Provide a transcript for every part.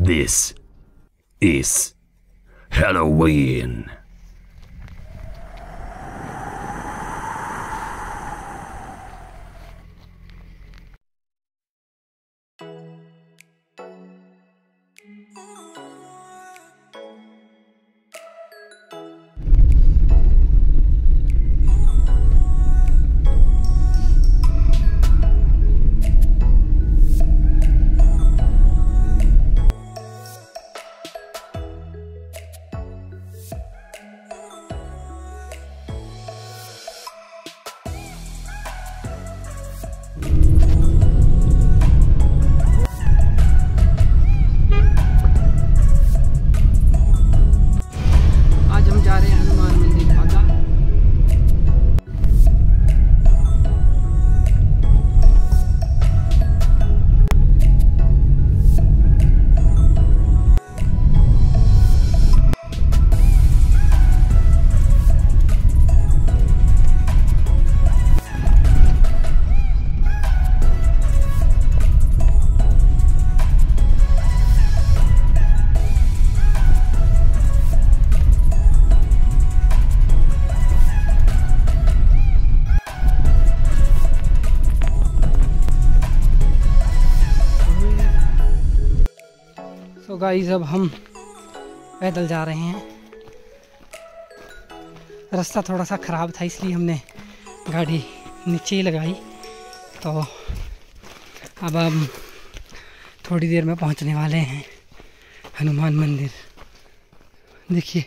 This is Halloween. तो guys अब हम पैदल जा रहे हैं। रास्ता थोड़ा सा ख़राब था इसलिए हमने गाड़ी नीचे ही लगाई। तो अब हम थोड़ी देर में पहुंचने वाले हैं हनुमान मंदिर। देखिए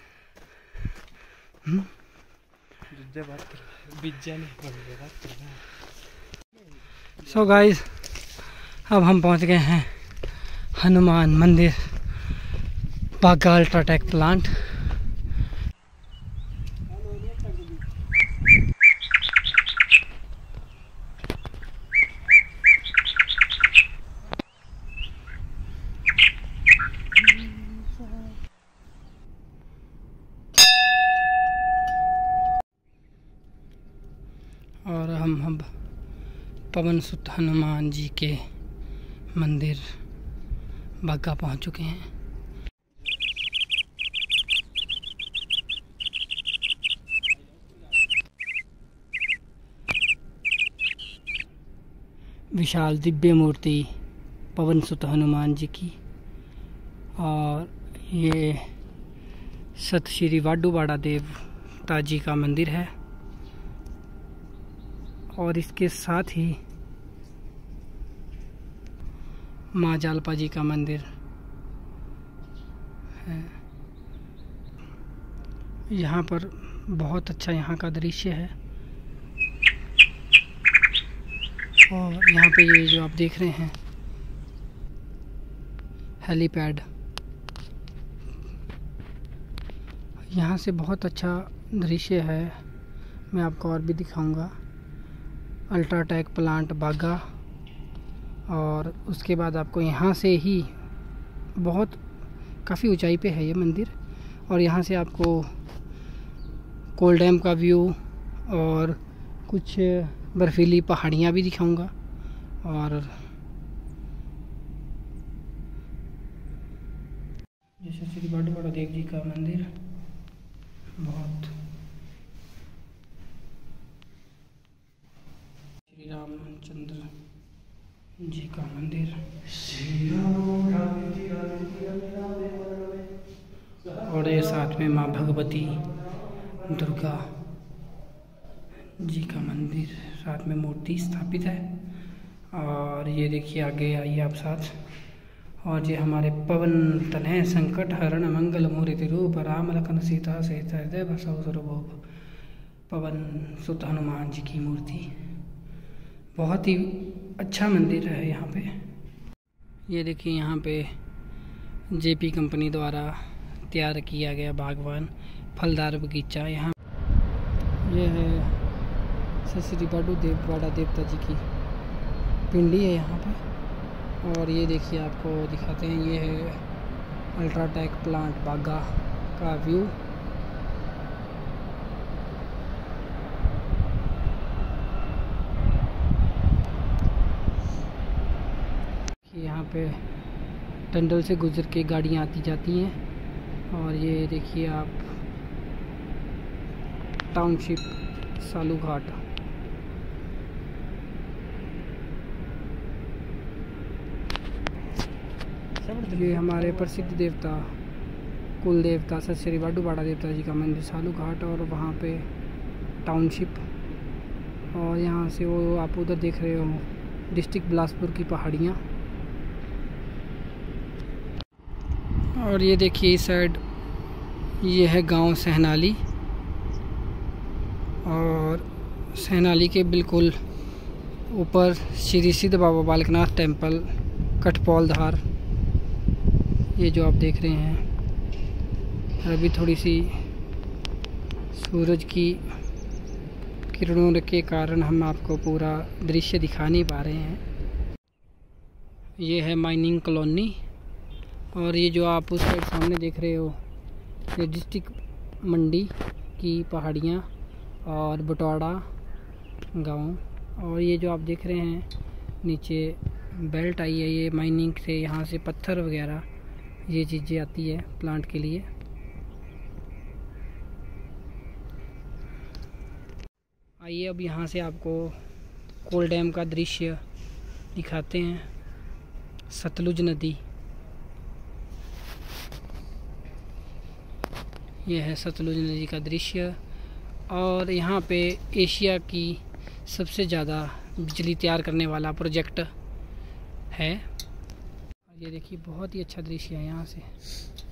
सो गाइस अब हम पहुंच गए हैं हनुमान मंदिर बागा अल्ट्राटेक प्लांट। और हम पवन सुत हनुमान जी के मंदिर बागा पहुंच चुके हैं। विशाल दिव्य मूर्ति पवन सुत हनुमान जी की। और ये सत श्री वाडूवाड़ा देवता जी का मंदिर है। और इसके साथ ही माँ जालपा जी का मंदिर है। यहाँ पर बहुत अच्छा यहाँ का दृश्य है। और यहाँ पे ये जो आप देख रहे हैं हेलीपैड, यहाँ से बहुत अच्छा दृश्य है। मैं आपको और भी दिखाऊंगा। अल्ट्राटेक प्लांट बागा। और उसके बाद आपको यहाँ से ही काफ़ी ऊंचाई पे है ये मंदिर। और यहाँ से आपको कोल डैम का व्यू और कुछ बर्फीली पहाड़ियाँ भी दिखाऊंगा। और जैसे श्री वाडूवाड़ा देव जी का मंदिर बहुत, श्री रामचंद्र जी का मंदिर, और ये साथ में माँ भगवती दुर्गा जी का मंदिर साथ में मूर्ति स्थापित है। और ये देखिए आगे आइए आप साथ। और ये हमारे पवन तनय संकट हरण मंगल मूर्ति रूप राम लखन सीता सहित हृदय बसव सर्वभूप पवन सुत हनुमान जी की मूर्ति। बहुत ही अच्छा मंदिर है यहाँ पे। ये देखिए यहाँ पे जेपी कंपनी द्वारा तैयार किया गया बागवान फलदार बगीचा। यहाँ ये है श्री वाडूवाड़ा देवता जी की पिंडी है यहाँ पे। और ये देखिए आपको दिखाते हैं, ये है अल्ट्राटेक प्लांट बागा का व्यू। यहाँ पे टनल से गुजर के गाड़ियाँ आती जाती हैं। और ये देखिए आप टाउनशिप सालू घाट। ये हमारे प्रसिद्ध देवता कुल देवता सत श्री वाडू बाड़ा देवता जी का मंदिर सालू घाट, और वहाँ पे टाउनशिप। और यहाँ से वो आप उधर देख रहे हो डिस्ट्रिक्ट बिलासपुर की पहाड़ियाँ। और ये देखिए इस साइड ये है गांव सहनाली, और सहनाली के बिल्कुल ऊपर श्री सिद्ध बाबा बालकनाथ टेम्पल कटपौल धार, ये जो आप देख रहे हैं। अभी थोड़ी सी सूरज की किरणों के कारण हम आपको पूरा दृश्य दिखा नहीं पा रहे हैं। ये है माइनिंग कॉलोनी, और ये जो आप उस साइड सामने देख रहे हो ये डिस्ट्रिक्ट मंडी की पहाड़ियाँ और बटवाड़ा गांव। और ये जो आप देख रहे हैं नीचे बेल्ट आई है, ये माइनिंग से यहाँ से पत्थर वगैरह ये चीज़ें आती है प्लांट के लिए। आइए अब यहाँ से आपको कोल डैम का दृश्य दिखाते हैं। सतलुज नदी, यह है सतलुज नदी का दृश्य। और यहाँ पे एशिया की सबसे ज़्यादा बिजली तैयार करने वाला प्रोजेक्ट है। ये देखिए बहुत ही अच्छा दृश्य है यहाँ से।